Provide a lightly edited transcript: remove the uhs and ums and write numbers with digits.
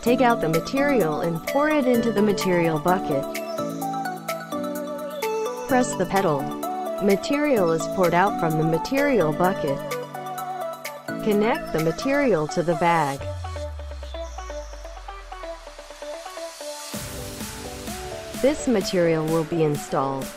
Take out the material and pour it into the material bucket. Press the pedal. Material is poured out from the material bucket. Connect the material to the bag. This material will be installed